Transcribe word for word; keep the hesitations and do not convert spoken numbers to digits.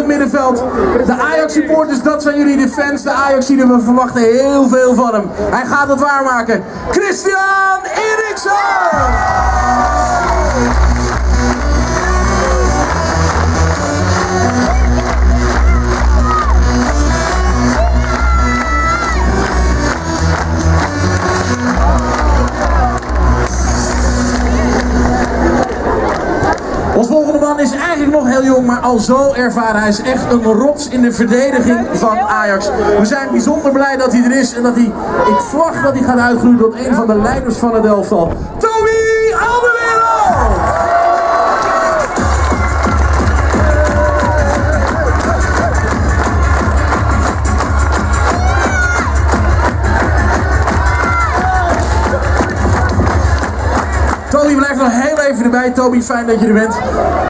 het middenveld. De Ajax supporters, dat zijn jullie de fans. De Ajaxiden, we verwachten heel veel van hem. Hij gaat het waarmaken. Christian Eriksen! Ons volgende man is eigenlijk nog heel jong, maar al zo ervaren. Hij is echt een rots in de verdediging van Ajax. We zijn bijzonder blij dat hij er is en dat hij, ik verwacht dat hij gaat uitgroeien tot een van de leiders van het elftal. Toby Alderweireld! Toby blijft nog heel even erbij. Toby, fijn dat je er bent.